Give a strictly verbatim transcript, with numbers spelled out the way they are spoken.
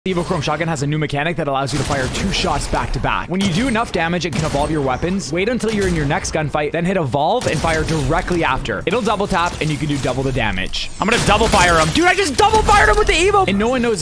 The EvoChrome Shotgun has a new mechanic that allows you to fire two shots back to back. When you do enough damage, it can evolve your weapons. Wait until you're in your next gunfight, then hit evolve and fire directly after. It'll double tap and you can do double the damage. I'm gonna double fire him. Dude, I just double fired him with the Evo! And no one knows